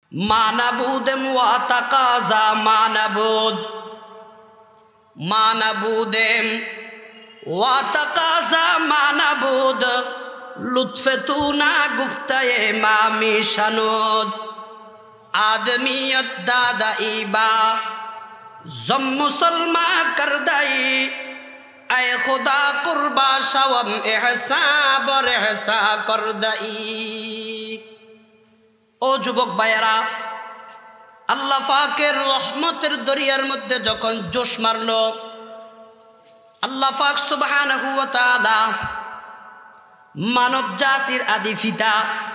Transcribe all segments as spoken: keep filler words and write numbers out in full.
মানাবুদ ওয়াতাকাজা মানাবুদ মানাবুদেম ওয়াতাকাজা মানাবুদ লুৎফে তু না গুফতায়ে মামি শানুদ आदमियत दादाई बा जम मुसलमा कर दाई ऐ खुदा कुर्बा शवम एहसा बर एहसा कर दाई। ओ जुबक भाइयारा আল্লাহ পাকের রহমতের দরিয়ার মধ্যে যখন জোশ মারলো আল্লাহ পাক সুবহানাহু ওয়া তাআলা মানব জাতির আদি পিতা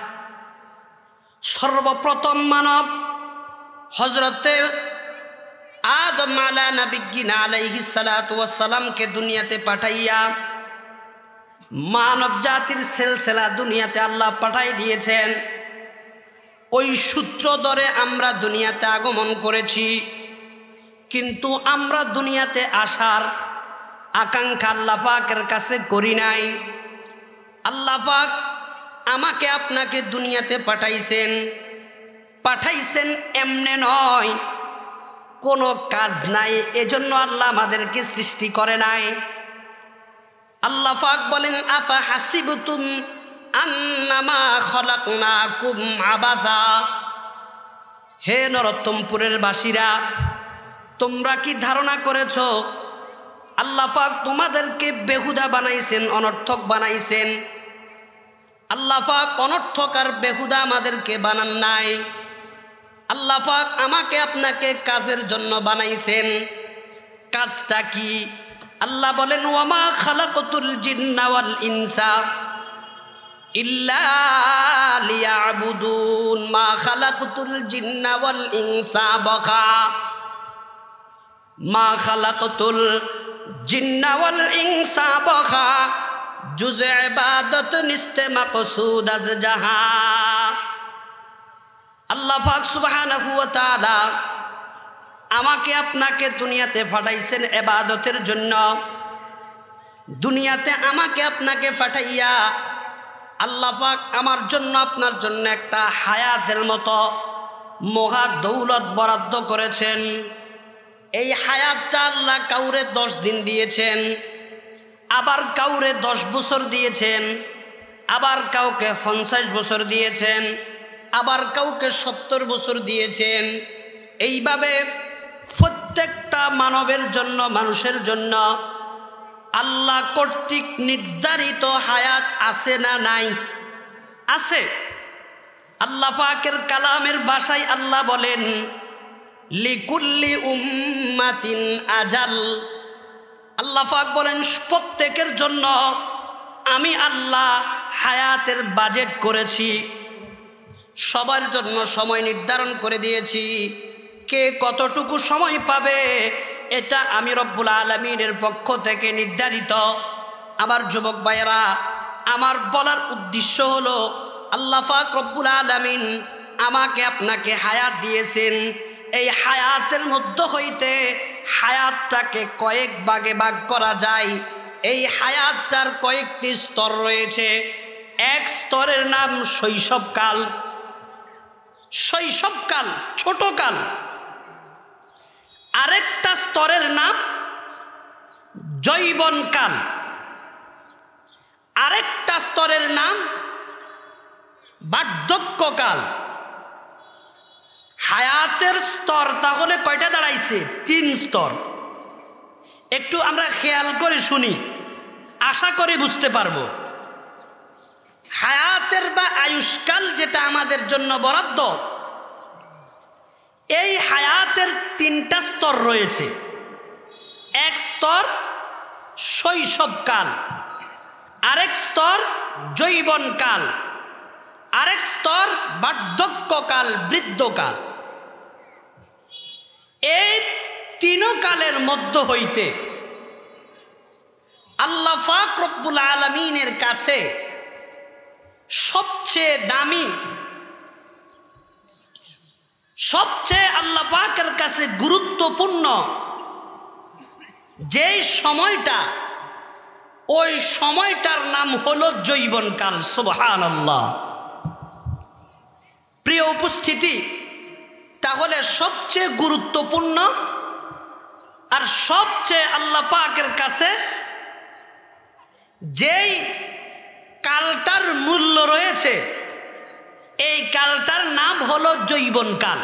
সর্বপ্রথম মানব হযরতে আদম আলা নবিয়্যিনা আলাইহিস সালাতু ওয়াস সালামকে দুনিয়াতে পাঠাইয়া মানব জাতির সিলসিলা দুনিয়াতে আল্লাহ পাঠাই দিয়েছেন। ওই সূত্র ধরে আমরা দুনিয়াতে আগমন করেছি, কিন্তু আমরা দুনিয়াতে আসার আকাঙ্ক্ষা আল্লাহ পাকের কাছে করি নাই। আল্লাহ পাক আমাকে আপনাকে দুনিয়াতে পাঠাইছেন, পাঠাইছেন এমনে নয়, কোনো কাজ নাই, এজন্য আল্লাহ আমাদেরকে সৃষ্টি করে নাই। আল্লাহ পাক বলেন আফা হাসিবতুম আন্নামা খলাকনাকুম আবাসা, হে নরোত্তমপুরের বাসীরা তোমরা কি ধারণা করেছ আল্লাহ পাক তোমাদেরকে বেহুদা বানাইছেন, অনর্থক বানাইছেন? আল্লাহ পাক অনর্থক আর বেহুদা আমাদেরকে বানান নাই। আল্লাহ পাক আমাকে আপনাকে কাজের জন্য বানাইছেন। কাজটা কি? আল্লাহ বলেন ওয়ামা খালাকতুল জিন্না ওয়াল ইনসা ইল্লা লিয়াবুদুন, মা খালাকতুল জিন্না ওয়াল ইনসা বাকা, মা খালাকতুল জিন্না ওয়াল ইনসা বাকা জুজে ইবাদত নিস্তে মাকসুদ আজ জাহা। আল্লাহ পাক সুবহানাহু ওয়া তাআলা আমাকে আপনাকে দুনিয়াতে পাঠাইছেন ইবাদতের জন্য। দুনিয়াতে আমাকে আপনাকে পাঠাইয়া আল্লাহ পাক আমার জন্য আপনার জন্য একটা হায়াতের মতো মহা দৌলত বরাদ্দ করেছেন। এই হায়াতটা আল্লাহ কাউরে দশ দিন দিয়েছেন, আবার কাউরে দশ বছর দিয়েছেন, আবার কাউকে পঞ্চাশ বছর দিয়েছেন, আবার কাউকে সত্তর বছর দিয়েছেন। এইভাবে প্রত্যেকটা মানবের জন্য, মানুষের জন্য আল্লাহ কর্তৃক নির্ধারিত হায়াত আছে না নাই? আছে। আল্লাহ পাকের কালামের ভাষায় আল্লাহ বলেন লিকুল্লি উম্মাতিন আজাল। আল্লাহ পাক বলেন প্রত্যেকের জন্য আমি আল্লাহ হায়াতের বাজেট করেছি, সবার জন্য সময় নির্ধারণ করে দিয়েছি। কে কতটুকু সময় পাবে এটা আমি রব্বুল আলামিনের পক্ষ থেকে নির্ধারিত। আমার যুবক ভাইয়েরা, আমার বলার উদ্দেশ্য হলো আল্লাহ পাক রব্বুল আলামিন আমাকে আপনাকে হায়াত দিয়েছেন। এই হায়াতের মধ্য হইতে হায়াতটাকে কয়েক ভাগে ভাগ করা যায়। এই হায়াতটার কয়েকটি স্তর রয়েছে। এক স্তরের নাম শৈশবকাল, শৈশবকাল ছোটকাল। আরেকটা স্তরের নাম যৌবনকাল, আরেকটা স্তরের নাম বার্ধক্যকাল। হায়াতের স্তর তাহলে কয়টা দাঁড়াইছে? তিন স্তর। একটু আমরা খেয়াল করে শুনি, আশা করি বুঝতে পারবো। হায়াতের বা আয়ুষ্কাল যেটা আমাদের জন্য বরাদ্দ, এই হায়াতের তিনটা স্তর রয়েছে। এক স্তর শৈশবকাল, আরেক স্তর যৌবনকাল, আরেক স্তর বার্ধক্যকাল, বৃদ্ধকাল। এই তিন কালের মধ্য হইতে আল্লাহ পাক রব্বুল আলামিনের কাছে সবচেয়ে দামি, সবচেয়ে আল্লাহ পাকের কাছে গুরুত্বপূর্ণ যে সময়টা, ওই সময়টার নাম হলো যৌবনকাল। সুবহানাল্লাহ। প্রিয় উপস্থিতি, তাহলে সবচেয়ে গুরুত্বপূর্ণ আর সবচেয়ে আল্লাহ পাকের কাছে যেই কালটার মূল্য রয়েছে, এই কালটার নাম হলো যৌবনকাল।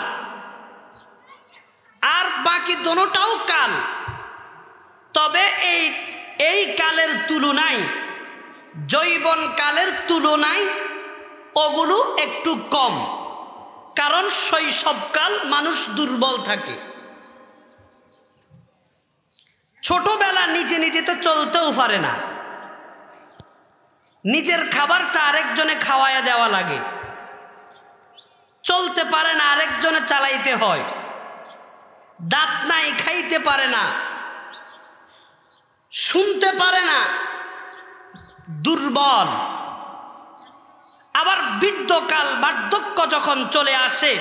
আর বাকি দোনোটাও কাল, তবে এই এই কালের তুলনায় যৌবনকালের তুলনায় ওগুলো একটু কম, কারণ শৈশবকাল মানুষ দুর্বল থাকে। ছোটবেলা নিজে নিজে তো চলতেও পারে না, নিজের খাবারটা আরেকজনে খাওয়াইয়া দেওয়া লাগে, চলতে পারে না আরেকজনে চালাইতে হয়, দাঁত নাই খাইতে পারে না, শুনতে পারে না, দুর্বল। আবার বৃদ্ধকাল বার্ধক্য যখন চলে আসে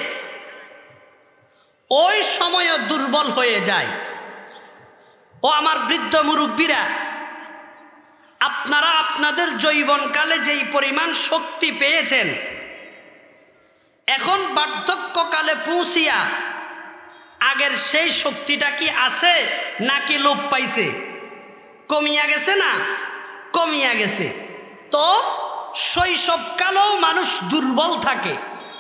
ওই সময়ও দুর্বল হয়ে যায়। ও আমার বৃদ্ধ মুরব্বীরা, আপনারা আপনাদের যৌবনকালে যেই পরিমাণ শক্তি পেয়েছেন, এখন বার্ধক্যকালে পৌঁছিয়া আগের সেই শক্তিটা কি আছে নাকি লোপ পাইছে? কমিয়া গেছে না? কমিয়া গেছে। তো শৈশবকালেও মানুষ দুর্বল থাকে,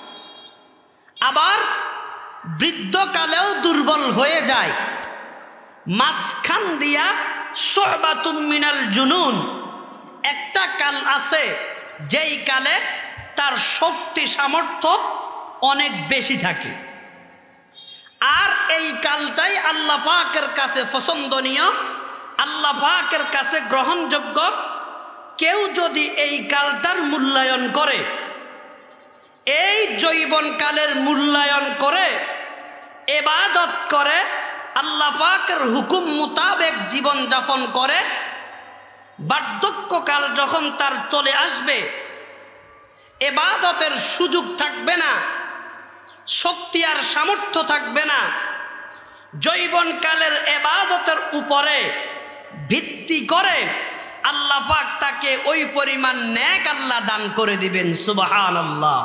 আবার বৃদ্ধকালেও দুর্বল হয়ে যায়। মাঝখান দিয়া শুবাতুম মিনাল জুনুন একটা কাল আছে, যেই কালে তার শক্তি সামর্থ্য অনেক বেশি থাকে। আর এই কালটাই আল্লাহ পাকের কাছে পছন্দনীয়, আল্লাহ পাকের কাছে গ্রহণযোগ্য। কেউ যদি এই কালটার মূল্যায়ন করে, এই যৌবনকালের মূল্যায়ন করে, ইবাদত করে, আল্লাহ পাকের হুকুম মোতাবেক জীবন যাপন করে, বার্ধক্যকাল যখন তার চলে আসবে, ইবাদতের সুযোগ থাকবে না, শক্তি আর সামর্থ্য থাকবে না, যৌবনকালের ইবাদতের উপরে ভিত্তি করে আল্লাহ পাক তাকে ওই পরিমাণ নেক আল্লাহ দান করে দিবেন। সুবহানাল্লাহ।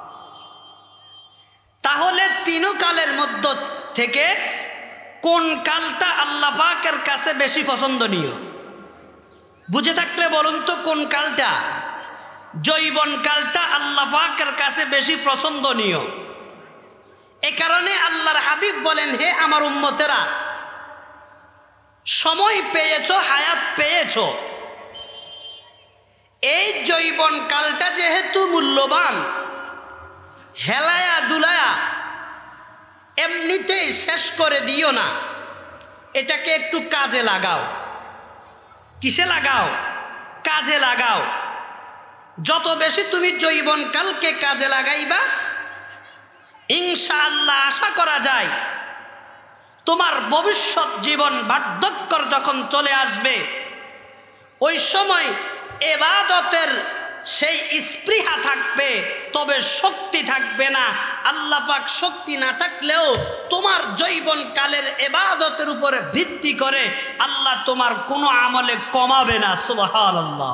তাহলে তিন কালের মধ্য থেকে কোন কালটা আল্লাহ পাকের কাছে বেশি পছন্দনীয়? বুঝে থাকলে বলুন তো কোন কালটা? যৌবন কালটা আল্লাহ পাকের কাছে বেশি পছন্দনীয়। এ কারণে আল্লাহর হাবিব বলেন, হে আমার উম্মতেরা, সময় পেয়েছো, হায়াত পেয়েছো, এই যৌবন কালটা যেহেতু মূল্যবান, হেলায়া দুলায়া এমনিতেই শেষ করে দিও না, এটাকে একটু কাজে লাগাও। কিসে লাগাও? কাজে লাগাও। যত বেশি তুমি যৌবনকালকে কাজে লাগাইবা, ইনশাআল্লাহ আশা করা যায় তোমার ভবিষ্যৎ জীবন বার্ধক্যর যখন চলে আসবে, ওই সময় ইবাদতের সেই স্পৃহা থাকবে, তবে শক্তি থাকবে না। আল্লাহ পাক শক্তি না থাকলেও তোমার যৌবনকালের ইবাদতের উপরে ভিত্তি করে আল্লাহ তোমার কোনো আমলে কমাবে না। সুবহানাল্লাহ।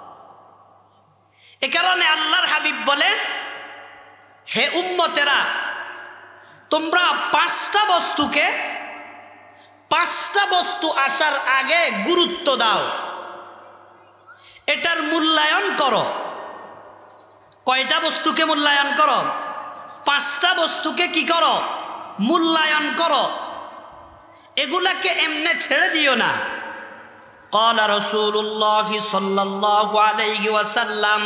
এ কারণে আল্লাহর হাবিব বলেন, হে উম্মতেরা, তোমরা পাঁচটা বস্তুকে পাঁচটা বস্তু আসার আগে গুরুত্ব দাও, এটার মূল্যায়ন করো। কয়টা বস্তুকে মূল্যায়ন করো? পাঁচটা বস্তুকে কি করো? মূল্যায়ন করো। এগুলাকে এমনে ছেড়ে দিও না। ক্বালা রাসূলুল্লাহ সাল্লাল্লাহু আলাইহি ওয়াসাল্লাম,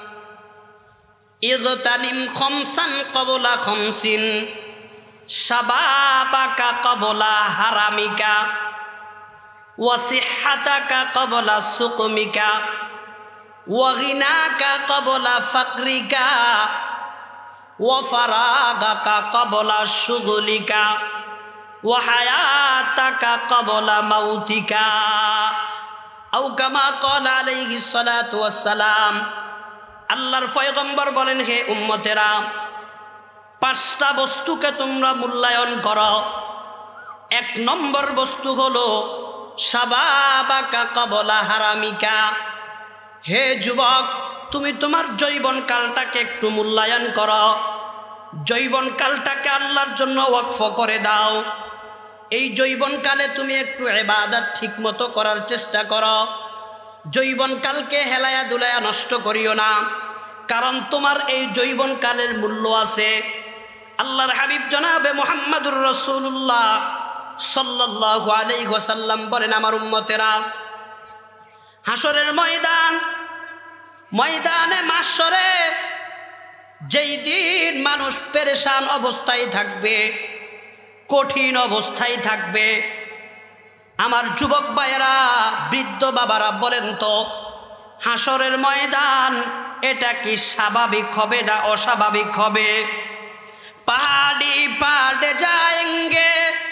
ইগতানিম খামসান ক্বাবলা খামসিন, শাবাবাকা ক্বাবলা হারামিকা, ওয়া সিহহাতাকা ক্বাবলা সুকমিকা, ওয়া গিনাকা ক্বাবলা ফাকরিকা, ওয়া ফারাগাকা ক্বাবলা শুগলিকা, ওয়া হায়াতাকা ক্বাবলা মাউতিকা। আও কামা ক্বালা আলাইহিস সালাতু ওয়াস সালাম। আল্লাহর পয়গম্বর বলেন, হে উম্মতেরা, পাঁচটা বস্তুকে তোমরা মূল্যায়ন করো। এক নম্বর বস্তু হলো শাবাবাকা ক্বাবলা হারামিকা। হে যুবক, তুমি তোমার যৌবন কালটাকে একটু মূল্যায়ন করো। যৌবনকালটাকে আল্লাহর জন্য ওয়াকফ করে দাও। এই যৌবনকালে তুমি একটু ইবাদত ঠিকমতো করার চেষ্টা করো। যৌবনকালকে হেলায়া দুলায়া নষ্ট করিও না, কারণ তোমার এই যৌবনকালের মূল্য আছে। আল্লাহর হাবিব জনাবে মুহাম্মদুর রাসূলুল্লাহ সাল্লাল্লাহু আলাইহি ওয়াসাল্লাম বলেন, আমার উম্মতেরা, হাসরের ময়দান, ময়দানে মাহশরে যেই দিন মানুষ পেরেশান অবস্থায় থাকবে, কঠিন অবস্থায় থাকবে, আমার যুবক ভাইয়েরা, বৃদ্ধ বাবারা বলেন তো, হাসরের ময়দান এটা কি স্বাভাবিক হবে না অস্বাভাবিক হবে? पहाड़ी पहाड़ जाएंगे,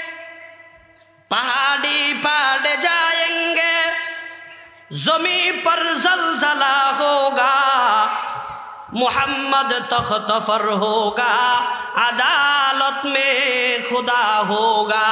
पहाड़ी पहाड़ जाएंगे, जमी पर जलजला होगा, मोहम्मद तख्त पर होगा, अदालत में खुदा होगा।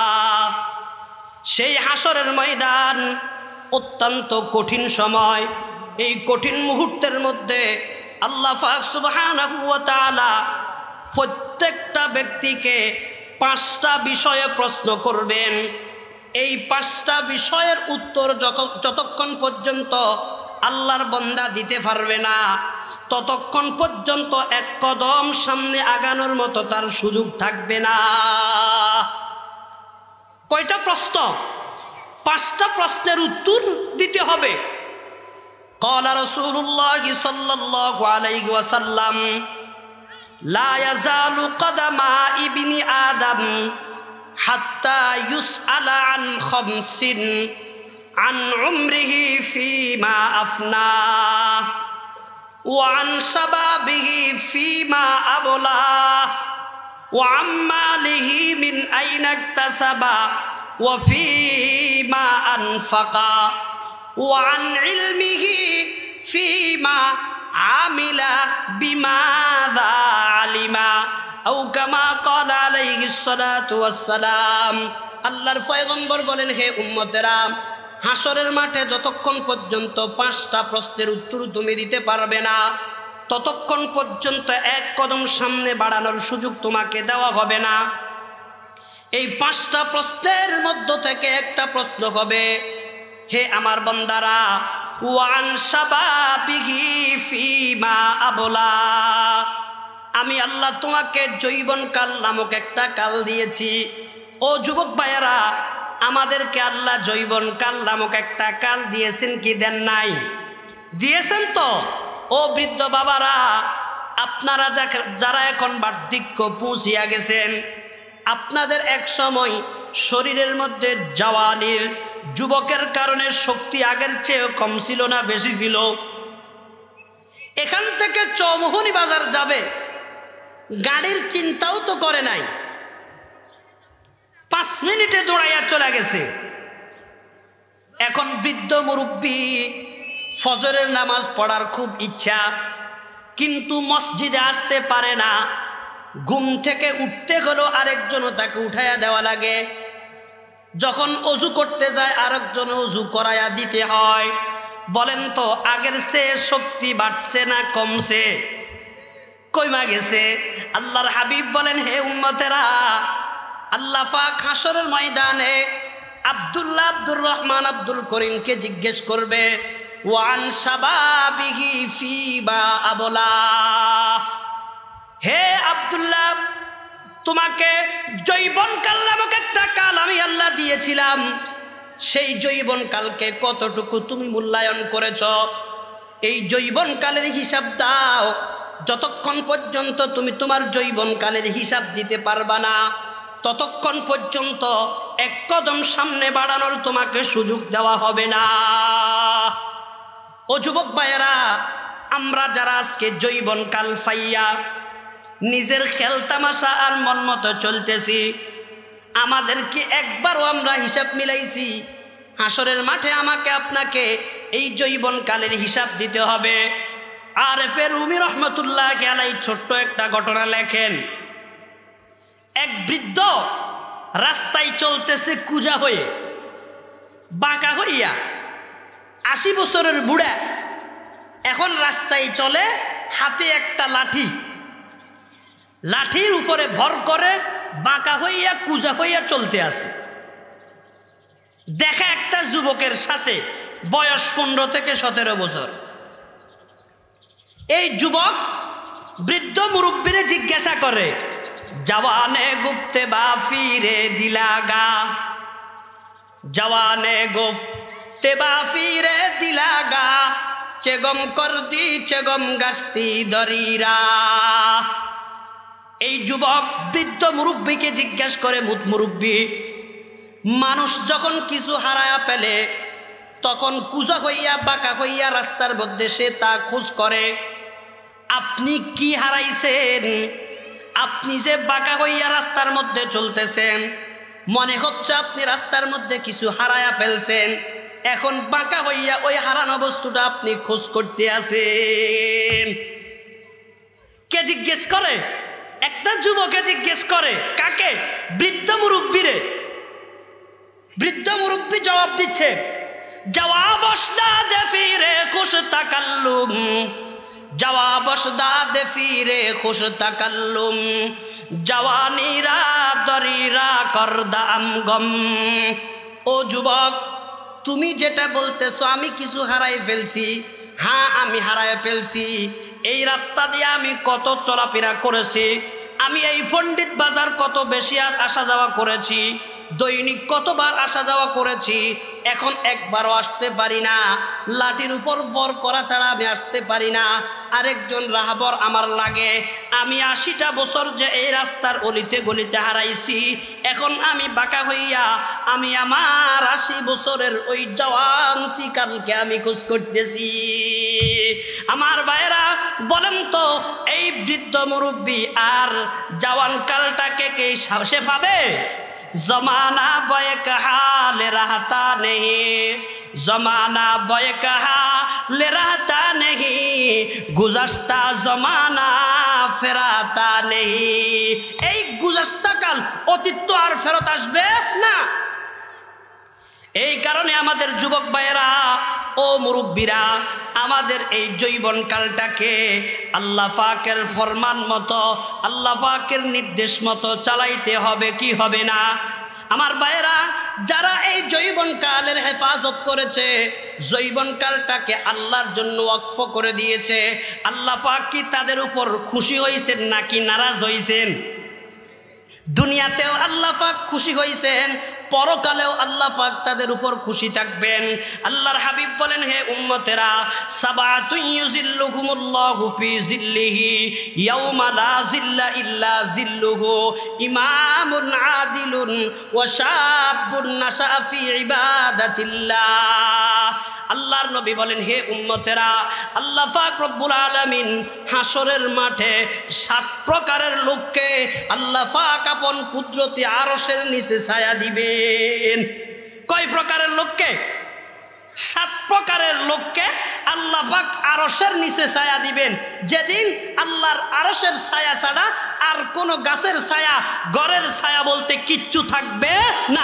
সেই হাসরের ময়দান অত্যন্ত কঠিন সময়। এই কঠিন মুহূর্তের মধ্যে আল্লাহ পাক সুবহানাহু ওয়া তাআলা প্রত্যেকটা ব্যক্তিকে পাঁচটা বিষয়ে প্রশ্ন করবেন। এই পাঁচটা বিষয়ের উত্তর যতক্ষণ পর্যন্ত আল্লাহর বান্দা দিতে পারবে না, ততক্ষণ পর্যন্ত এক কদম সামনে আগানোর মতো তার সুযোগ থাকবে না। কয়টা প্রশ্ন? পাঁচটা প্রশ্নের উত্তর দিতে হবে। ক্বালা রাসূলুল্লাহি সাল্লাল্লাহু আলাইহি ওয়াসাল্লাম, লা ইয়াজালু কদামা ইবনি আদম হাত্তা ইউসআলা আন খামসিন আন উমরিহি ফীমা আফনা ওয়া আন শাবাবিহি ফীমা আবলা ওয়া আন মালিহি মিন আইনা ইকতাসাবা ওয়া ফীমা আনফাকা ওয়া আন ইলমিহি ফীমা আমিলা বিমাযা আলিমা আও কামা ক্বালা আলাইহিস সালাতু ওয়াস সালাম। আল্লাহর পয়গম্বর বলেন, হে উম্মতেরা, হাসরের মাঠে যতক্ষণ পর্যন্ত পাঁচটা প্রশ্নের উত্তর তুমি দিতে পারবে না, ততক্ষণ পর্যন্ত এক কদম সামনে বাড়ানোর সুযোগ তোমাকে দেওয়া হবে না। এই পাঁচটা প্রশ্নের মধ্য থেকে একটা প্রশ্ন হবে, হে আমার বান্দারা, ওয়ান শাবাবিহি ফীমা আবলা, আমি আল্লাহ তোমাকে যৌবনকাল নামক একটা কাল দিয়েছি। ও যুবক ভাইয়েরা, আমাদেরকে আল্লাহ যৌবনকাল নামক একটা কাল দিয়েছেন কি দেন নাই? দিয়েছেন তো। ও বৃদ্ধ বাবারা, আপনারা যারা এখন বার্ধক্য পৌঁছিয়া গেছেন, আপনাদের এক সময় শরীরের মধ্যে জওয়ানির যুবকের কারণে শক্তি আগের চেয়ে কম ছিল না বেশি ছিল? এখান থেকে চৌমুহনী বাজার যাবে, গাড়ির চিন্তাও তো করে নাই, পাঁচ মিনিটে দৌড়াইয়া চলে গেছে। এখন বৃদ্ধ মুরব্বী, ফজরের নামাজ পড়ার খুব ইচ্ছা, কিন্তু মসজিদে আসতে পারে না। ঘুম থেকে উঠতে হলো আরেকজনও তাকে উঠাইয়া দেওয়া লাগে। যখন অজু করতে যায় আরেকজন অজু করাইয়া দিতে হয়। বলেন তো, আগের চেয়ে শক্তি বাড়ছে না কমছে? কইমা গেছে। আল্লাহর হাবিব বলেন, হে উম্মতেরা, আল্লাহ পাক হাসরের ময়দানে আব্দুল্লাহ আব্দুর রহমান আব্দুল করিমকে জিজ্ঞেস করবে, ওয়ান শাবাবিহি ফীমা আবলা, হে আব্দুল্লাহ, তোমাকে যৌবনকাল নামক একটা কাল আমি আল্লাহ দিয়েছিলাম, সেই যৌবনকালকে কতটুকু তুমি মূল্যায়ন করেছ? এই যৌবনকালের হিসাব দাও। যতক্ষণ পর্যন্ত তুমি তোমার যৌবনকালের হিসাব দিতে পারবা না, ততক্ষণ পর্যন্ত এক কদম সামনে বাড়ানোর তোমাকে সুযোগ দেওয়া হবে না। ও যুবক ভাইয়েরা, আমরা যারা আজকে যৌবনকাল পাইয়া নিজের খেল তামাশা আর মন মতো চলতেছি, আমাদেরকে একবারও আমরা হিসাব মিলাইছি? হাসরের মাঠে আমাকে আপনাকে এই যৌবনকালের হিসাব দিতে হবে। আর এফে রুমি রহমতুল্লাহ আলাইহি ছোট্ট একটা ঘটনা লেখেন। এক বৃদ্ধ রাস্তায় চলতেছে কুজা হয়ে, বাঁকা হইয়া, আশি বছরের বুড়া, এখন রাস্তায় চলে, হাতে একটা লাঠি। লাঠির উপরে ভর করে বাঁকা হইয়া কুজা হইয়া চলতে আছে। দেখা একটা যুবকের সাথে, বয়স পনেরো থেকে সতেরো বছর। এই যুবক বৃদ্ধ মুরব্বীরে জিজ্ঞাসা করে, জওয়ানে গুপ্তে বা ফিরে দিলাগা, জওয়ানে গুপ্তে বা ফিরে দিলাগা, চেগম করদি চেগম গাস্তি দরিরা। এই যুবক বৃদ্ধ মুরব্বীকে জিজ্ঞাসা করে, মুত মুরব্বী, মানুষ যখন কিছু হারায়া পেলে তখন কুজা হইয়া বাঁকা হইয়া রাস্তার মধ্যে সে তা খোঁজ করে। আপনি কি হারাইছেন? আপনি যে বাঁকা হইয়া রাস্তার মধ্যে চলতেছেন, মনে হচ্ছে আপনি রাস্তার মধ্যে কিছু হারায়া ফেলছেন, এখন বাঁকা হইয়া ওই হারানো বস্তুটা আপনি খোঁজ করতে আছেন। কে জিজ্ঞেস করে? একটা যুবকে জিজ্ঞেস করে। কাকে? বৃদ্ধ মুরব্বীরে। বৃদ্ধ মুরব্বী জবাব দিচ্ছে, জওয়াব দে ফিরে খুশ তাকাল্লুম, জওয়াব দে ফিরে খুশ তাকাল্লুম, জওয়ানিরা দরিরা করদাম গম। ও যুবক, তুমি যেটা বলতেছো আমি কিছু হারাই ফেলছি, হ্যাঁ আমি হারাই ফেলছি। এই রাস্তা দিয়ে আমি কত চলাফেরা করেছি, আমি এই পণ্ডিত বাজার কত বেশি আসা যাওয়া করেছি, দৈনিক কতবার আসা যাওয়া করেছি, এখন একবারও আসতে পারি না। লাঠির উপর বর করা ছাড়া আমি আসতে পারি না। আরেকজন রাহবর আমার লাগে। আমি আশিটা বছর যে এই রাস্তার অলিতে গলিতে হারাইছি, এখন আমি বাঁকা হইয়া আমি আমার আশি বছরের ওই জওয়ান্তি কালকে আমি খোঁজ করতেছি। আমার ভাইরা বলেন তো, এই বৃদ্ধ মুরব্বী আর জওয়ান কালটাকে কে সে পাবে? জমানা বয়ে কাহা লে রাহতা নেহি, জমানা বয়ে কাহা লে রাহতা নেহি, গুজস্তা জমানা ফেরাতা নেহি। এই গুজস্তা কাল অতীত তো আর ফেরত আসবে না। এই কারণে আমাদের যুবক ভাইয়েরা ও মুরব্বীরা, আমাদের এই যৌবনকালটাকে আল্লাহ পাকের ফরমান মতো, আল্লাহ পাকের নির্দেশ মতো চালাইতে হবে কি হবে না? আমার ভাইয়েরা, যারা এই যৌবনকালের হেফাজত করেছে, যৌবনকালটাকে আল্লাহর জন্য ওয়াকফ করে দিয়েছে, আল্লাহ পাক কি তাদের উপর খুশি হয়েছেন নাকি নারাজ হয়েছেন? দুনিয়াতেও আল্লাহ পাক খুশি হয়েছেন, পরকালেও আল্লাহ পাক তাদের উপর খুশি থাকবেন। আল্লাহর হাবিব বলেন, হে উম্মতেরা, সাবাতুন ইউজিল্লুহুমুল্লাহু ফি জিল্লিহি ইয়াউমা লা জিল্লা ইল্লা জিল্লুহু, ইমামুন আদিলুন ওয়া শাবুন নাশা ফি ইবাদাতিল্লাহ। আল্লাহর নবী বলেন, হে উম্মতেরা, আল্লাহ পাক রব্বুল আলামিন হাসরের মাঠে সাত প্রকারের লোককে আল্লাহ পাক আপন কুদরতি আরশের নিচে ছায়া দিবেন। কয় প্রকারের লোককে? সাত প্রকারের লোককে আল্লাহ পাক আরশের নিচে ছায়া দিবেন, যেদিন আল্লাহর আরশের ছায়া ছাড়া আর কোনো গাছের ছায়া, ঘরের ছায়া বলতে কিচ্ছু থাকবে না।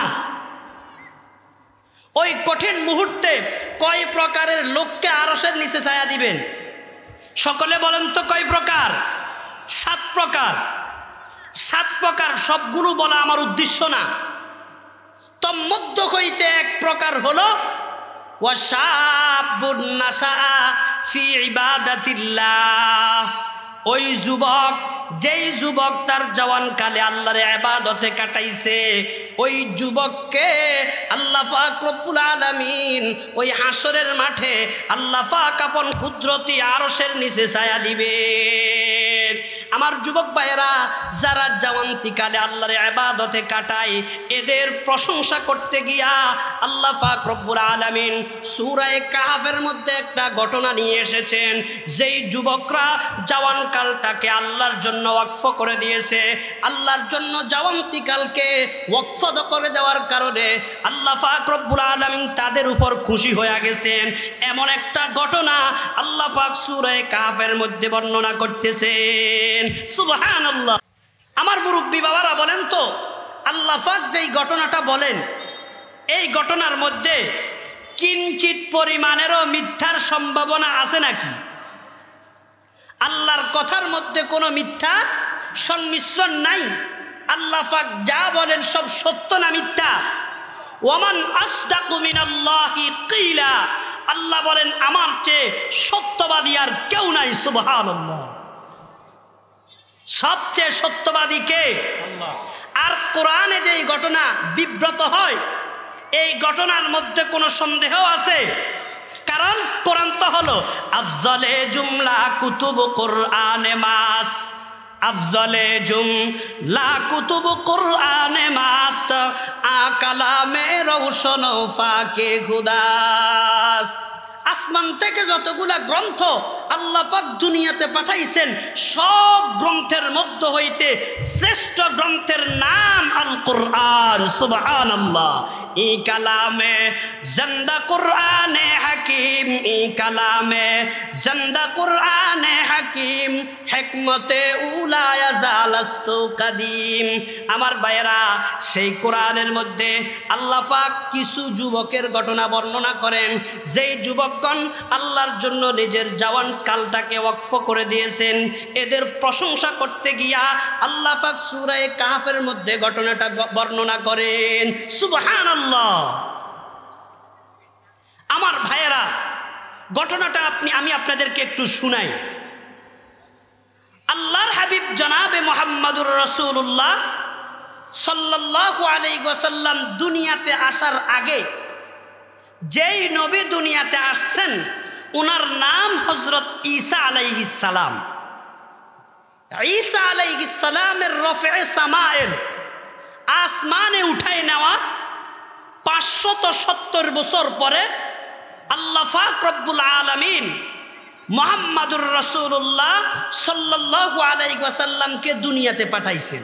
ওই কঠিন মুহূর্তে কয় প্রকারের লোককে আরশের নিচে ছায়া দিবেন? সকলে বলেন তো কয় প্রকার? সাত প্রকার। সাত প্রকার সবগুলো বলা আমার উদ্দেশ্য না, তন্মধ্য হইতে এক প্রকার হলো ওয়াশাবুন নাশা ফি ইবাদাতিল্লাহ। ওই যুবক, যেই যুবক তার জওয়ানকালে আল্লাহর ইবাদতে কাটাইছে, ওই যুবককে আল্লাহ পাক রব্বুল আলামিন ওই হাসরের মাঠে আল্লাহ পাক আপন কুদরতি আরশের নিচে ছায়া দিবেন। আমার যুবক ভাইয়েরা, যারা জওয়ান্তিকালে আল্লাহর ইবাদতে কাটায়, এদের প্রশংসা করতে গিয়া আল্লাহ পাক রব্বুল আলামিন সূরা কাহফের মধ্যে একটা ঘটনা নিয়ে এসেছেন। যেই যুবকরা জওয়ানকালটাকে আল্লাহর জন্য ওয়াকফ করে দিয়েছে, আল্লাহর জন্য জওয়ান্তিকালকে ওয়াকফ করে দেওয়ার কারণে আল্লাহ পাক রব্বুল আলামিন তাদের উপর খুশি হয়ে গেছেন। এমন একটা ঘটনা আল্লাহ পাক সূরা কাহফের মধ্যে বর্ণনা করতেছেন। সুবহানাল্লাহ। আমার মুরব্বী বাবারা বলেন তো, আল্লাহ পাক যেই ঘটনাটা বলেন, এই ঘটনার মধ্যে কিঞ্চিত পরিমাণেরও মিথ্যার সম্ভাবনা আছে নাকি? আল্লাহর কথার মধ্যে কোনো মিথ্যা সংমিশ্রণ নাই। আল্লাহ পাক যা বলেন সব সত্য না মিথ্যা? ওয়ামান আসদাকু মিনাল্লাহি কিলা, আল্লাহ বলেন আমার চেয়ে সত্যবাদী আর কেউ নাই। সুবহানাল্লাহ। সবচেয়ে সত্যবাদী কে? আল্লাহ। আর কোরআনে যেই ঘটনা বিব্রত হয়, এই ঘটনার মধ্যে কোনো সন্দেহ আছে? কারণ কোরআন তো হলো আফজলে জুমলা কুতুব কোরআনে মাস, আফজলে জুমলা কুতুব কোরআনে মাস্ত, আ কালামে রৌশন ফাকে খুদাস। আসমান থেকে যতগুলা গ্রন্থ আল্লাহ পাক দুনিয়াতে পাঠাইছেন, সব গ্রন্থের মধ্য হইতে শ্রেষ্ঠ গ্রন্থের নাম আল কোরআন। সুবহানাল্লাহ। ই কালামে জিন্দা কোরআনে হাকিম, ই কালামে জিন্দা কোরআনে হাকিম, হিকমতে উলা ইয়াজালাস্তু কাদিম। আমার ভাইয়েরা, সেই কোরআনের মধ্যে আল্লাহ পাক কিছু যুবকের ঘটনা বর্ণনা করেন, যেই যুবক আল্লাহর জন্য নিজের জওয়ান কালটাকে ওয়াকফ করে দিয়েছেন। এদের প্রশংসা করতে গিয়া আল্লাহ পাক সূরা কাহফের মধ্যে ঘটনাটা বর্ণনা করেন। সুবহানাল্লাহ। আমার ভাইয়েরা, ঘটনাটা আপনি আমি আপনাদেরকে একটু শুনাই। আল্লাহর হাবিব জনাবে মুহাম্মদুর রাসূলুল্লাহ সাল্লাল্লাহু আলাইহি ওয়াসাল্লাম দুনিয়াতে আসার আগে যেই নবী দুনিয়াতে আসছেন, ওনার নাম হযরত ঈসা আলাইহিস সালাম। ঈসা আলাইহিস সালামের রফে সামায়ের, আসমানে উঠাই নেওয়া পাঁচশত সত্তর বছর পরে আল্লাহ পাক রব্বুল আলামিন মুহাম্মদুর রাসূলুল্লাহ সাল্লাল্লাহু আলাইহি ওয়াসাল্লামকে দুনিয়াতে পাঠাইছেন।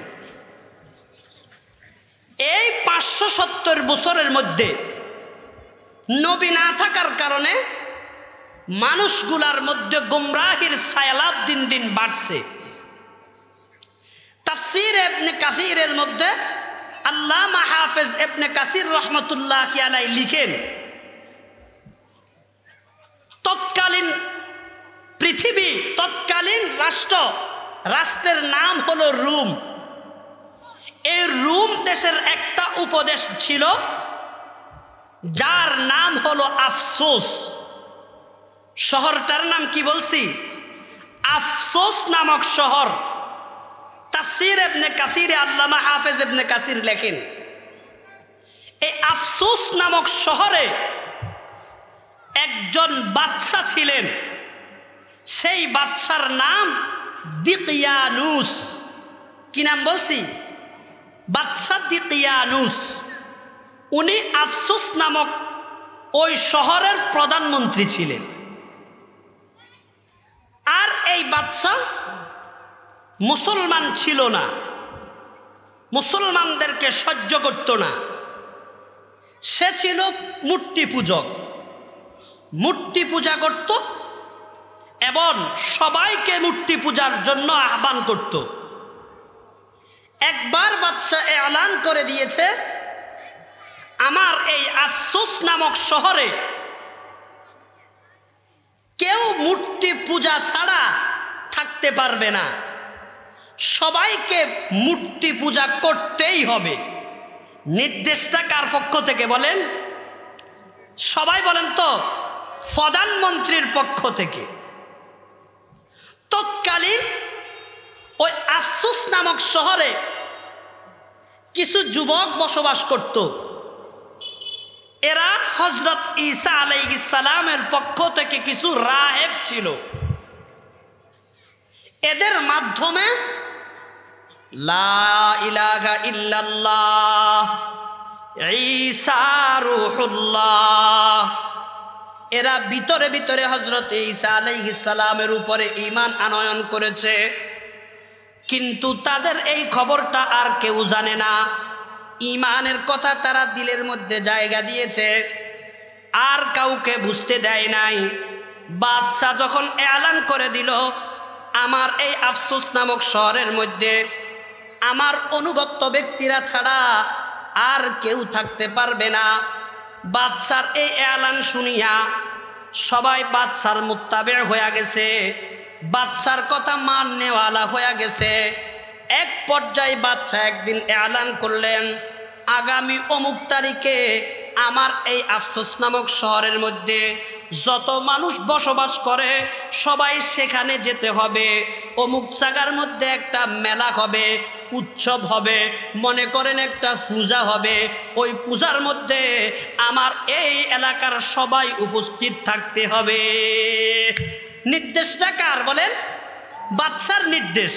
এই পাঁচশো সত্তর বছরের মধ্যে নবী না থাকার কারণে মানুষগুলার মধ্যে গুমরাহির সায়লাব দিন দিন বাড়ছে। তাফসীর ইবনে কাসিরের মধ্যে আল্লামা হাফেজ ইবনে কাসির রহমাতুল্লাহ আলাইহি লিখেন, তৎকালীন পৃথিবী, তৎকালীন রাষ্ট্র, রাষ্ট্রের নাম হলো রোম। এই রোম দেশের একটা উপদেশ ছিল যার নাম হলো আফসোস। শহরটার নাম কি বলছি? আফসোস নামক শহর। তাফসীর ইবনে কাসিরে আল্লামা হাফেজ ইবনে কাসির লেখেন, এই আফসোস নামক শহরে একজন বাদশা ছিলেন। সেই বাদশার নাম দিকিয়ানুস। কি নাম বলছি? বাদশা দিকিয়ানুস। উনি আফসোস নামক ওই শহরের প্রধানমন্ত্রী ছিলেন। আর এই বাদশা মুসলমান ছিল না, মুসলমানদেরকে সহ্য করত না। সে ছিল মূর্তি পূজক, মূর্তি পূজা করত এবং সবাইকে মূর্তি পূজার জন্য আহ্বান করত। একবার বাদশা এলান করে দিয়েছে, আমার এই আফসোস নামক শহরে কেউ মূর্তি পূজা ছাড়া থাকতে পারবে না, সবাইকে মূর্তি পূজা করতেই হবে। নির্দেশটা কার পক্ষ থেকে বলেন? সবাই বলেন তো, প্রধানমন্ত্রীর পক্ষ থেকে। তৎকালীন ওই আফসোস নামক শহরে কিছু যুবক বসবাস করত। এরা হযরত ঈসা আলাইহিস সালামের পক্ষ থেকে কিছু রাহেব ছিল। এদের মাধ্যমে লা ইলাহা ইল্লাল্লাহ ঈসা রূহুল্লাহ, এরা ভিতরে ভিতরে হযরত ঈসা আলাইহিস সালামের উপরে ঈমান আনয়ন করেছে। কিন্তু তাদের এই খবরটা আর কেউ জানে না। ঈমানের কথা তারা দিলের মধ্যে জায়গা দিয়েছে, আর কাউকে বুঝতে দেয় নাই। বাদশা যখন এলান করে দিল, আমার এই আফসোস নামক শহরের মধ্যে আমার অনুগত ব্যক্তিরা ছাড়া আর কেউ থাকতে পারবে না, বাদশার এই এলান শুনিয়া সবাই বাদশার মুত্তাবে হয়ে গেছে, বাদশার কথা মাননেওয়ালা হয়ে গেছে। এক পর্যায়ে বাদশা একদিন এলান করলেন, আগামী অমুক তারিখে আমার এই আফসোস নামক শহরের মধ্যে যত মানুষ বসবাস করে সবাই সেখানে যেতে হবে। অমুক জায়গার মধ্যে একটা মেলা হবে, উৎসব হবে, মনে করেন একটা পূজা হবে। ওই পূজার মধ্যে আমার এই এলাকার সবাই উপস্থিত থাকতে হবে। নির্দেশটা কার বলেন? বাদশার নির্দেশ।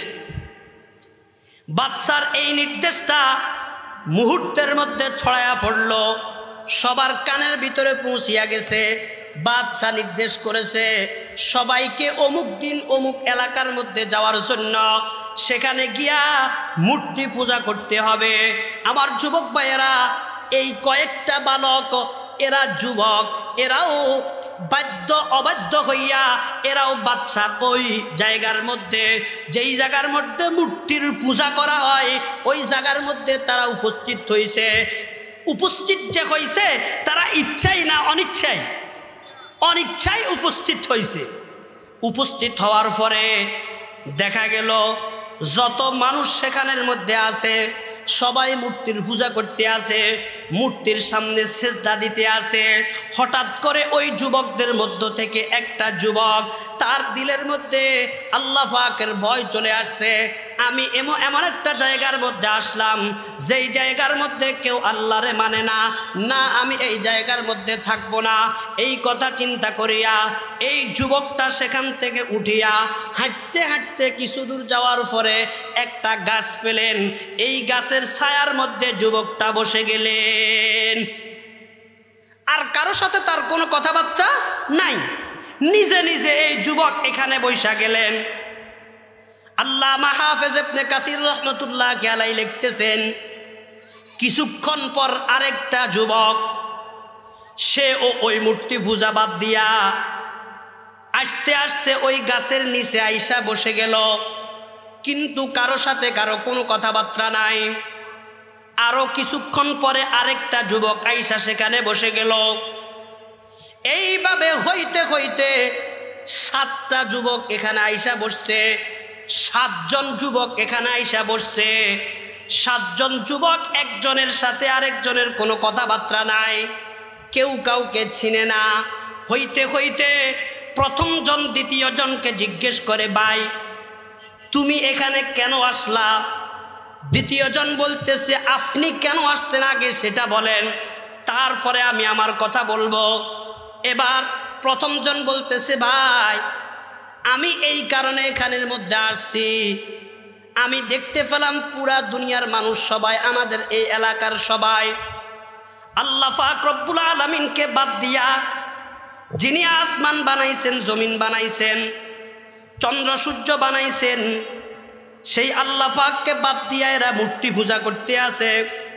বাদশার এই নির্দেশটা মুহূর্তের মধ্যে ছড়ায়া পড়ল, সবার কানের ভিতরে পৌঁছিয়া গেছে। বাদশা নির্দেশ করেছে সবাইকে অমুক দিন অমুক এলাকার মধ্যে যাওয়ার জন্য, সেখানে গিয়া মূর্তি পূজা করতে হবে। আমার যুবক ভাইয়েরা, এই কয়েকটা বালক, এরা যুবক, এরাও বাধ্য অবাধ্য হইয়া এরাও বাদশার ওই জায়গার মধ্যে, যেই জায়গার মধ্যে মূর্তির পূজা করা হয়, ওই জায়গার মধ্যে তারা উপস্থিত হয়েছে। উপস্থিত যে হয়েছে তারা ইচ্ছাই না অনিচ্ছাই, অনিচ্ছায় উপস্থিত হয়েছে। উপস্থিত হওয়ার পরে দেখা গেল যত মানুষ সেখানের মধ্যে আছে সবাই মূর্তির পূজা করতে আছে, মূর্তির সামনে সেজদা দিতে আছে। হঠাৎ করে ওই যুবকদের মধ্য থেকে একটা যুবক, তার দিলের মধ্যে আল্লাহ পাকের ভয় চলে আসছে। আমি এমন এমন একটা জায়গার মধ্যে আসলাম যেই জায়গার মধ্যে কেউ আল্লাহরে মানে না, না আমি এই জায়গার মধ্যে থাকবো না। এই কথা চিন্তা করিয়া এই যুবকটা সেখান থেকে উঠিয়া হাঁটতে হাঁটতে কিছু দূর যাওয়ার পরে একটা গাছ পেলেন। এই গাছের ছায়ার মধ্যে যুবকটা বসে গেলেন। আর কারো সাথে তার কোনো কথাবার্তা নাই, নিজে নিজে এই যুবক এখানে বসে গেলেন। আল্লামা হাফেজ ইবনে কাসির রাহমাতুল্লাহ আলাইহি লিখতেছেন, কিছুক্ষণ পর আরেকটা যুবক, সে ও ওই মূর্তি পূজা বাদ দিয়া আস্তে আস্তে ওই গাছের নিচে আইসা বসে গেল, কিন্তু কারো সাথে কারো কোনো কথাবার্তা নাই। আরো কিছুক্ষণ পরে আরেকটা যুবক আইসা সেখানে বসে গেল। এইভাবে হইতে হইতে সাতটা যুবক এখানে আইসা বসছে, সাতজন যুবক এখানে আইসা বসছে। সাতজন যুবক একজনের সাথে আরেকজনের কোনো কথাবার্তা নাই, কেউ কাউকে চিনে না। হইতে হইতে প্রথম জন দ্বিতীয় জনকে জিজ্ঞেস করে, ভাই তুমি এখানে কেন আসলা? দ্বিতীয় জন বলতেছে, আপনি কেন আসছেন আগে সেটা বলেন, তারপরে আমি আমার কথা বলবো। এবার প্রথম জন বলতেছে, ভাই আমি এই কারণে এখানের মধ্যে আসছি, আমি দেখতে পেলাম পুরা দুনিয়ার মানুষ সবাই, আমাদের এই এলাকার সবাই আল্লাহ পাক রব্বুল আলামিনকে বাদ দিয়া, যিনি আসমান বানাইছেন, জমিন বানাইছেন, চন্দ্র সূর্য বানাইছেন, সেই আল্লাহ পাককে বাদ দিয়া এরা মূর্তি পূজা করতে আছে।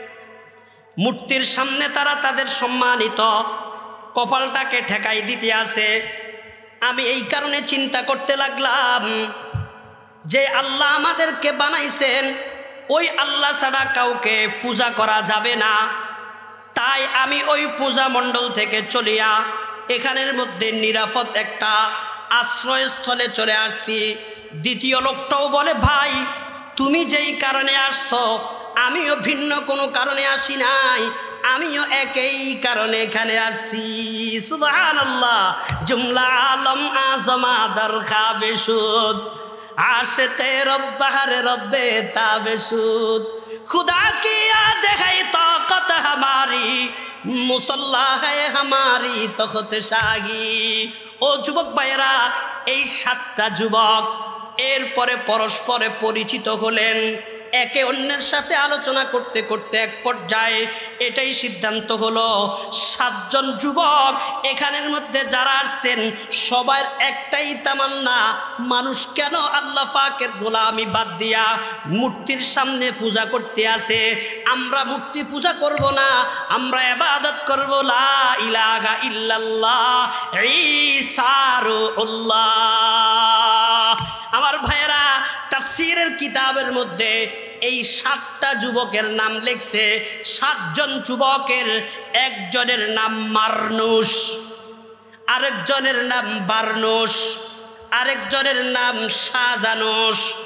মূর্তির সামনে তারা তাদের সম্মানিত কপালটাকে ঠেকাই দিতে আছে। আমি এই কারণে চিন্তা করতে লাগলাম যে আল্লাহ আমাদেরকে বানাইছেন, ওই আল্লাহ ছাড়া কাউকে পূজা করা যাবে না। তাই আমি ওই পূজা মণ্ডল থেকে চলিয়া এখানের মধ্যে নিরাপদ একটা আশ্রয়স্থলে চলে আসছি। দ্বিতীয় লোকটাও বলে, ভাই তুমি যেই কারণে আসছো আমিও ভিন্ন কোনো কারণে আসি নাই, আমিও একই কারণে এখানে আসছি। সুবহানাল্লাহ। জুমলা আলম আজমা দরখা বেশুদ আশতে রব্বাহরে রব্বে তাবেশুদ खुदा की याद है ताकत हमारी मुसल्ला है हमारी तख्त शाही। ও যুবক ভাইরা, এই সাতটা যুবক এরপরে পরস্পরে পরিচিত হলেন। একে অন্যের সাথে আলোচনা করতে করতে এক পর্যায়ে এটাই সিদ্ধান্ত হলো, সাতজন যুবক এখানের মধ্যে যারা আসছেন সবার একটাই তামান্না, মানুষ কেন আল্লাহ পাকের গোলামি বাদ দিয়া মূর্তির সামনে পূজা করতে আসে? আমরা মূর্তি পূজা করব না, আমরা ইবাদত করব লা ইলাহা ইল্লাল্লাহ ঈসারুল্লাহ। আমার ভাইয়েরা, তাফসীরের কিতাবের মধ্যে এই সাতটা যুবকের নাম লিখছে। সাতজন যুবকের একজনের নাম মারনুস, আরেকজনের নাম বারনুস, আরেকজনের নাম শাহজানুস,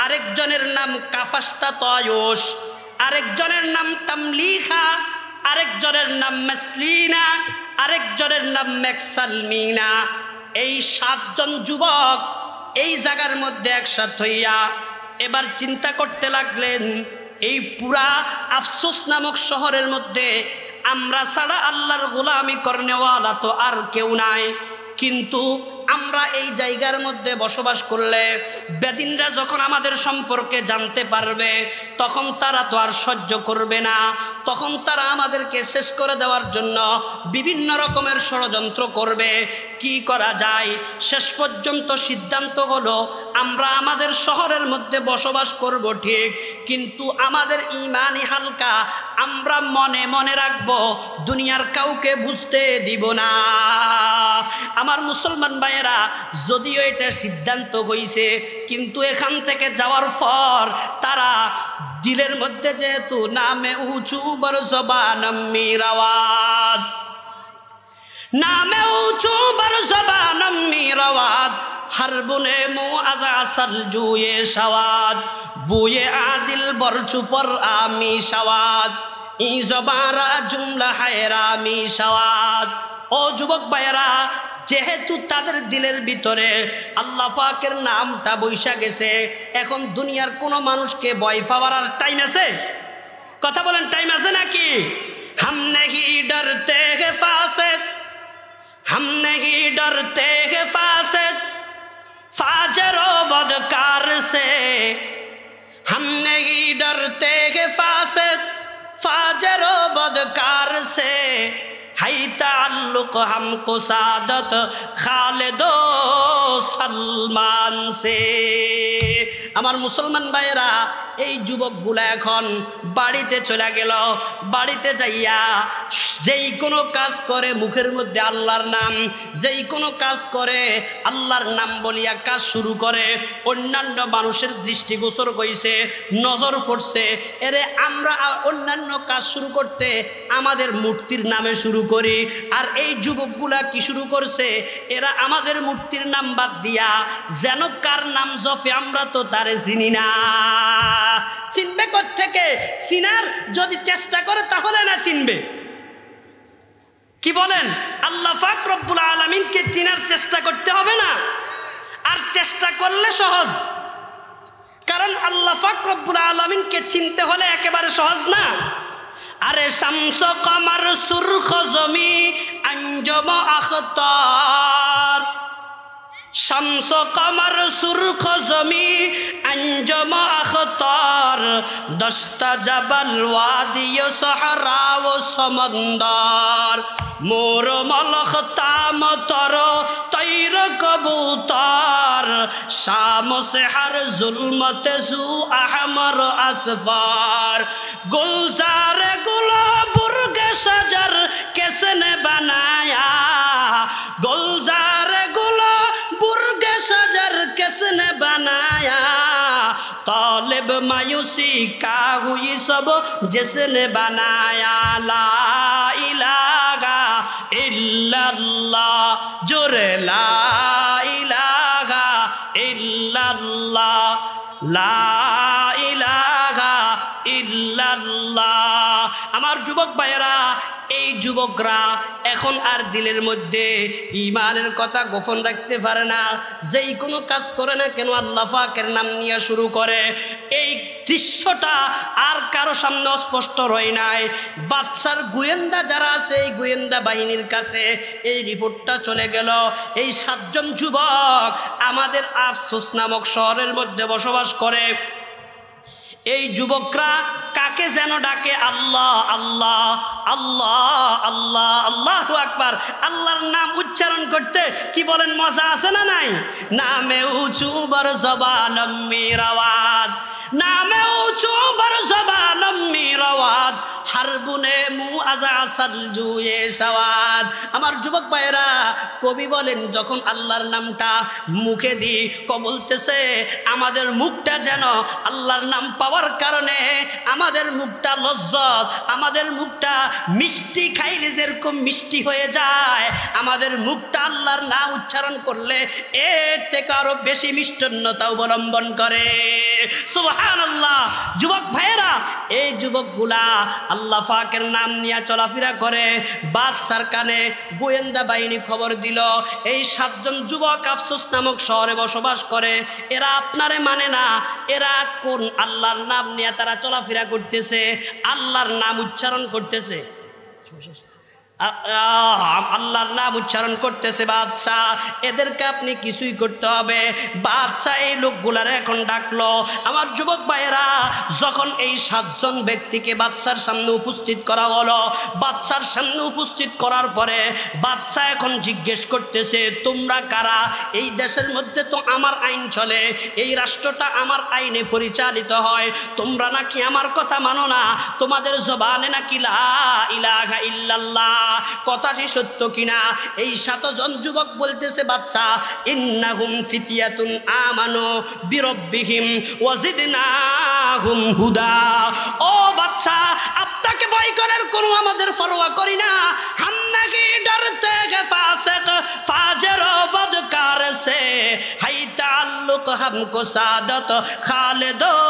আরেকজনের নাম কাফাস্তা তয়ুস, আরেকজনের নাম তামলিখা, আরেকজনের নাম মাসলিনা, আরেকজনের নাম মেকসালমিনা। এই সাতজন যুবক এই জায়গার মধ্যে একসাথে হইয়া এবার চিন্তা করতে লাগলেন, এই পুরা আফসোস নামক শহরের মধ্যে আমরা ছাড়া আল্লাহর গোলামি করনেওয়ালা তো আর কেউ নাই, কিন্তু আমরা এই জায়গার মধ্যে বসবাস করলে বেদিনরা যখন আমাদের সম্পর্কে জানতে পারবে তখন তারা তো আর সহ্য করবে না, তখন তারা আমাদেরকে শেষ করে দেওয়ার জন্য বিভিন্ন রকমের ষড়যন্ত্র করবে। কি করা যায়? শেষ পর্যন্ত সিদ্ধান্ত হলো আমরা আমাদের শহরের মধ্যে বসবাস করব ঠিক, কিন্তু আমাদের ঈমানই হালকা, আমরা মনে মনে রাখবো, দুনিয়ার কাউকে বুঝতে দিব না। আমার মুসলমান ভাইয়েরা, যদিও এটা সিদ্ধান্ত হইছে, কিন্তু এখান থেকে যাওয়ার পর তারা দিলের মধ্যে যেহেতু নামে উঁচু বড় জবান মিরাওয়াত, নামে উঁচু বড় জবান মিরাওয়াত, हर बुने मुँह आजा सल जुए शवाद बुए आदिल बरचु पर आमी शवाद ई जबारा जुमला हैरामी शवाद। ओ जुबक भाइरा, যেহেতু তাদের দিলের ভিতরে আল্লাহ পাকের নামটা বৈশা গেছে, এখন দুনিয়ার কোনো মানুষকে ভয় পাওয়ার আর টাইম আছে? কথা বলেন, টাইম আছে নাকি? हम नहीं डरते हैं फासिक, हम नहीं डरते हैं फासिक फाजिर व बदकार से, हम नहीं डरते हैं फासिक फाजिर व बदकार से, है ताल्लुक हमको सादत खालिद सलमान से। আমার মুসলমান ভাইরা, এই যুবকগুলা এখন বাড়িতে চলে গেল। বাড়িতে যাইয়া যেই কোনো কাজ করে মুখের মধ্যে আল্লাহর নাম, যেই কোনো কাজ করে আল্লাহর নাম বলিয়া কাজ শুরু করে। অন্যান্য মানুষের দৃষ্টিগোচর হইছে, নজর পড়ছে, এরে আমরা অন্যান্য কাজ শুরু করতে আমাদের মূর্তির নামে শুরু করি। আর এই যুবকগুলা কি শুরু করছে? এরা আমাদের মূর্তির নাম বাদ দিয়া যেন কার নাম জপে আমরা তো তারে চিনি না। চিনবে কোত্থেকে? চিনার যদি চেষ্টা করে তাহলে না চিনবে। কি বলেন? আল্লাহ পাক রব্বুল আলামিনকে চিনার চেষ্টা করতে হবে না? আর চেষ্টা করলে সহজ, কারণ আল্লাহ পাক রব্বুল আলামিনকে চিনতে হলে একেবারে সহজ না। আরে শামস কমর সুরখ জমি আঞ্জম আখতার, শামস কমর সুরখ জমি আঞ্জম আখতার, দস্তা জবল ওয়াদি সহরা ও সমন্দর, মোর মলখ তাম তর তৈর কবুতর, শাম से हर जुल्मत जू अहमर असफार, गुलजार गुलाबुर्ग शजर किसने बनाया, गुलजार गुलाबुर्ग शजर किसने बनाया, तालिब मायूसी का हुई सब जिसने बनाया, ला इलाहा इल्लल्लाह जुरे ला इलाहा इल्लल्लाह ला इलाहा इल्लल्लाह। আমার যুবক ভাইরা, এই যুবকরা এখন আর দিলের মধ্যে ঈমানের কথা গোপন রাখতে পারে না। যেই কোনো কাজ করে না কেন আল্লাহ পাকের নাম নিয়ে শুরু করে। এই দৃশ্যটা আর কারো সামনে স্পষ্ট রয় নাই। বাদশার গোয়েন্দা যারা আছে, এই গোয়েন্দা বাহিনীর কাছে এই রিপোর্টটা চলে গেল, এই সাতজন যুবক আমাদের আফসোস নামক শহরের মধ্যে বসবাস করে। এই যুবকরা কাকে যেন ডাকে, আল্লাহ আল্লাহ আল্লাহ আল্লাহ আল্লাহু আকবার। আল্লাহর নাম উচ্চারণ করতে কি বলেন, মজা আছে না নাই? নামে উঁচু বর জবান মিরাওয়াত, নামে উঁচু বর জবান মিরাওয়াত, हर बुने मुँह আযাসাল জুয়ে শাওয়াদ। আমার যুবক ভাইরা, কবি বলেন যখন আল্লাহর নামটা মুখে দি বলতেছে আমাদের মুখটা যেন আল্লাহর নাম পাওয়ার কারণে আমাদের মুখটা লজ্জত, আমাদের মুখটা মিষ্টি খাইলে যেরকম মিষ্টি হয়ে যায়, আমাদের মুখটা আল্লাহর নাম উচ্চারণ করলে এর থেকে আরো বেশি মিষ্টতা অবলম্বন করে। সুবহানাল্লাহ। যুবক ভাইয়েরা, এই যুবকগুলা আল্লাহ পাকের নাম নিয়ে চলাফেরা করে। বাদশার কানে গোয়েন্দা বাহিনী খবর দিল এই সাতজন যুবক আফসোস নামক শহরে বসবাস করে, এরা আপনারে মানে না, এরা কোন আল্লাহর নাম নিয়ে তারা চলাফেরা করতেছে, আল্লাহর নাম উচ্চারণ করতেছে, আল্লাহর নাম উচ্চারণ করতেছে। বাদশাহ, এদেরকে আপনি কিছুই করতে হবে। বাদশাহ এই লোকগুলার এখন ডাকলো। আমার যুবক ভাইয়েরা, যখন এই সাতজন ব্যক্তিকে বাদশার সামনে উপস্থিত করা হলো, বাদশার সামনে উপস্থিত করার পরে বাদশাহ এখন জিজ্ঞেস করতেছে তোমরা কারা? এই দেশের মধ্যে তো আমার আইন চলে, এই রাষ্ট্রটা আমার আইনে পরিচালিত হয়, তোমরা নাকি আমার কথা মানো না, তোমাদের জবানে নাকি লা ইলাহা ইল্লাল্লাহ, কথাটি সত্য কিনা? এই সাতজন যুবক বলতেছে বাচ্চা, ইন্নাহুম ফিতিয়াতুন আমানু বিরব্বিহিম ওয়াজিদনাহুম হুদা। ও বাচ্চা, আপনাকে ভয় করার কোনো আমাদের পরোয়া করি না, হাম নাকি ডরতে হে ফাসিক ফাজির ও বদকার সে, হাই তাল্লুক হামকো সাদত খালিদ ও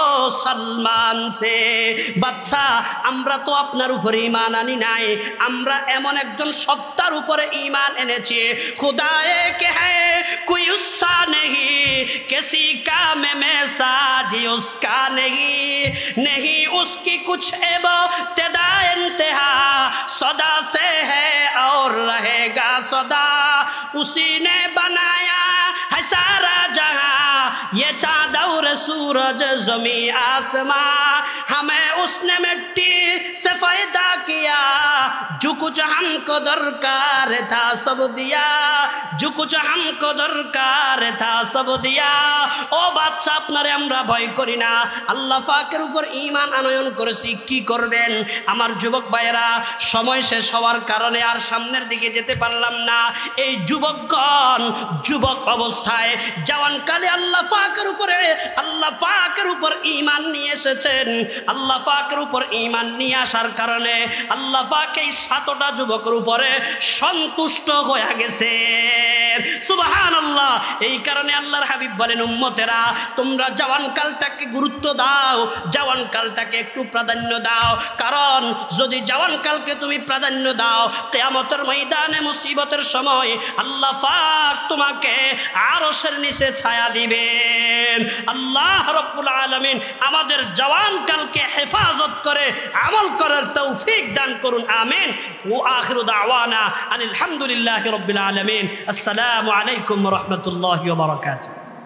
সালমান সে। বাচ্চা, আমরা তো আপনার উপরে ঈমান আনি নাই, আমরা এমন একজন সত্তার উপরে ঈমান এনেছি, খুদায়ে কে হ্যায় কোই উসা নেহি, কিসি কাম মে সাজি উসকা নেহি, নেহি উসকি কুছ ইবতিদা ইন্তেহা, সদা সে হ্যায় और रहेगा सदा, उसी ने बनाया है सारा जहां, ये चाँद और सूरज जमी आसमां, हमें उसने मिट्टी से पैदा किया, जो कुछ हमको दरकार था सब दिया, जो कुछ हमको दरकार था सब दिया। ও বাদশা, আপনারে আমরা ভয় করি না, আল্লাহ পাকের উপর ঈমান আনয়ন করেছি, কি করবেন? আমার যুবক ভাইয়েরা, সময় শেষ হওয়ার কারণে আর সামনের দিকে যেতে পারলাম না। এই যুবকগণ যুবক অবস্থায় জওয়ানকালে আল্লাহ পাকের উপরে আল্লাহ পাকের উপর ঈমান নিয়ে এসেছেন। আল্লাহ পাকের উপর ঈমান নিয়ে আসার কারণে আল্লাহ পাক এই সাতটা যুবকের উপরে সন্তুষ্ট হয়ে গেছে। সুবহানাল্লাহ। এই কারণে আল্লাহর হাবিব বলেন, উম্মতেরা তোমরা জওয়ানকালটাকে গুরুত্ব দাও, জওয়ানকালটাকে একটু প্রাধান্য দাও, কারণ যদি জওয়ানকালকে তুমি প্রাধান্য দাও, কিয়ামতের ময়দানে মুসিবতের সময় আল্লাহ পাক তোমাকে আরশের নিচে ছায়া দিবেন। আল্লাহ রাব্বুল আলামিন আমাদের জওয়ানকালকে হেফাজত করে আমল করার তৌফিক দান করুন, আমিন। ও আখিরু দাওয়ানা আলহামদুলিল্লাহি রাব্বিল আলামিন। আসসালামু আলাইকুম ওয়া রাহমাতুল্লাহি ওয়া বারাকাতুহু।